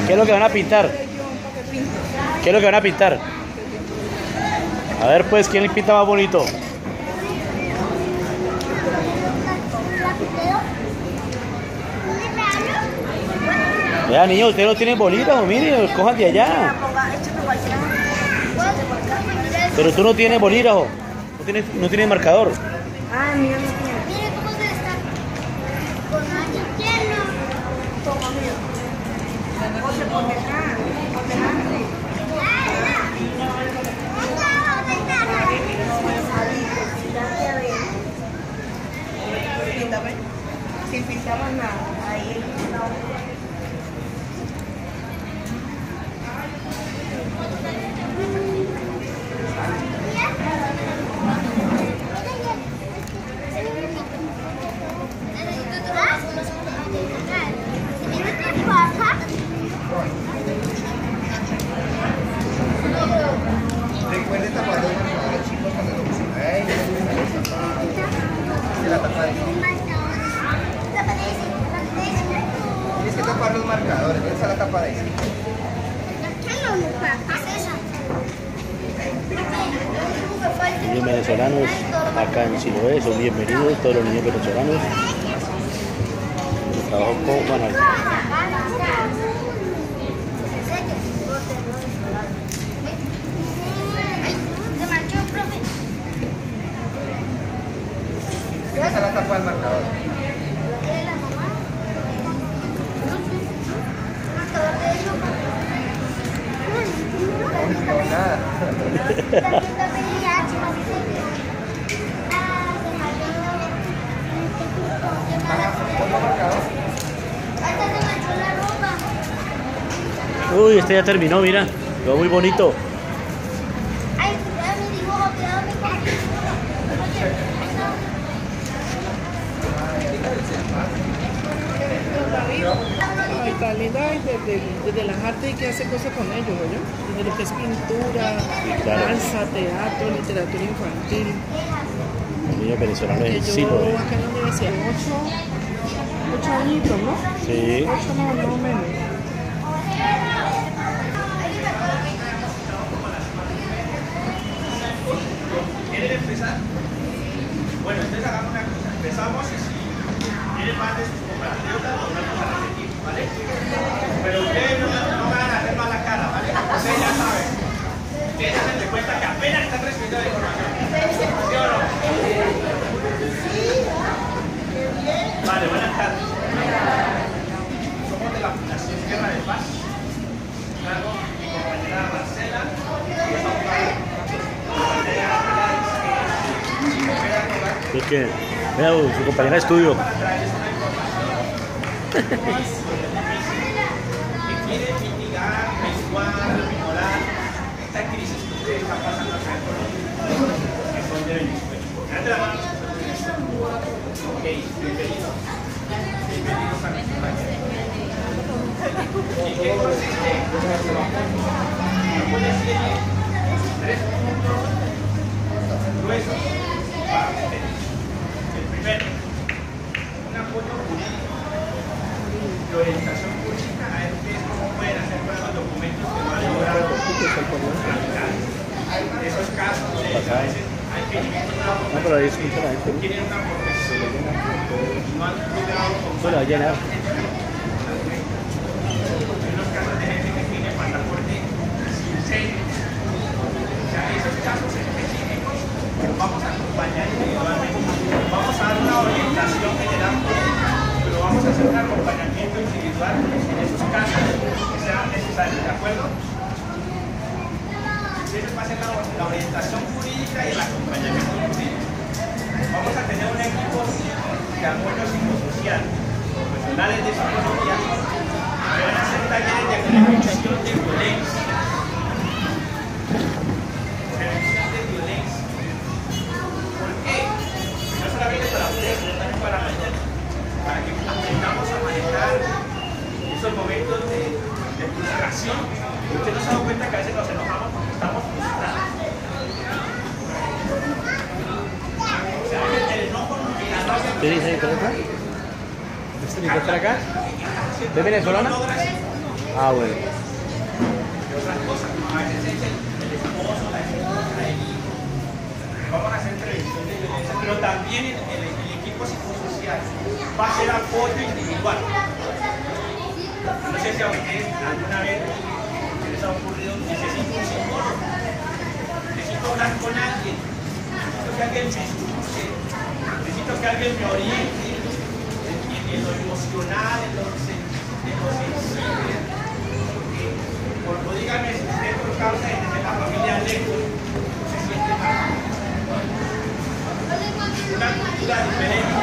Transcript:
¿Qué es lo que van a pintar? ¿Qué es lo que van a pintar? A ver pues, ¿quién pinta más bonito? Vea, niños, ustedes no tienen bolígrafo, miren, cojan de allá. Pero tú no tienes bolígrafo, no tienes marcador. Ah, mira, no tiene. Mire cómo se está con año lleno. Toma, mira. José, por detrás. Por delante. Píntame. Sin pintar más nada. Ahí. Recuerde tapar los marcadores, chicos, cuando lo usen. Se la tapa de ahí. Tienes que tapar los marcadores, esa es la tapa de ahí. Niños venezolanos acá en Siloé son bienvenidos, todos los niños venezolanos. El trabajo con Manuel. Esa es la tapa del marcador. No, nada. Uy, este ya terminó, mira, quedó muy bonito. Ay, tan linda desde las artes y que hace cosas con ellos, ¿no? Desde lo que es pintura, Sí, claro. danza, teatro, literatura infantil. Los niños venezolanos Que en yo Siloé. acá en la universidad, 8 añitos, ¿no? Sí. 8 más o menos. ¿Quieren empezar? Bueno, entonces hagamos una cosa. Empezamos y si quieren más de sus compatriotas, nos vamos a repetir, ¿vale? Pero ustedes no van a hacer mala cara, ¿vale? Ustedes ya saben. Ustedes ya se den cuenta que apenas están recibiendo la información. ¿Sí o no? Vale, buenas tardes. Somos de la Fundación Guerra de Paz. Cargo mi compañera Marcela y esa Es que, mira, su compañera de estudio. que quiere mitigar, menguar, minorar esta crisis que ustedes están pasando acá en Colombia, que son de Venezuela. Levante la mano. Ok, bienvenidos. Bienvenidos a nuestro taller. ¿Y qué consiste? Voy a decir 3 puntos gruesos para ustedes. El primero, un apoyo jurídico de orientación jurídica a ustedes cómo pueden hacer con los documentos que no han logrado tramitar. Esos casos de a veces hay que No, pero ahí escucha la gente. tienen una profesión y no han logrado Bueno, allá nada. en los casos de gente que tiene pasaporte sin sello. O sea, esos casos específicos los vamos a acompañar individualmente. Vamos a dar una orientación general, pero vamos a hacer un acompañamiento individual en esos casos que sean necesarios, ¿de acuerdo? Entonces va a ser la orientación jurídica y el acompañamiento jurídico. Vamos a tener un equipo de apoyo psicosocial, profesionales de psicología, que van a hacer talleres de prevención de violencia. Prevención de violencia. ¿Por qué? No solamente para ustedes, sino también para nosotros, para que aprendamos a manejar esos momentos de frustración. Usted no se ha dado cuenta que a veces nos enojamos porque estamos frustrados. O sea, el enojo nos queda. ¿Qué dice por acá? ¿Este está acá? ¿De venezolana? Ah, bueno. Y otras cosas, ¿no? A veces es el esposo, la esposa, el hijo. Vamos a hacer prevención de violencia, pero también el equipo psicosocial va a ser apoyo individual. No sé si a ustedes alguna vez les ha ocurrido, necesito un psicólogo, necesito hablar con alguien, necesito que alguien me escuche, necesito que alguien me oriente en lo emocional, en lo sensible. Porque, dígame, si usted por causa de tener la familia lejos, se siente mal. Una cultura diferente.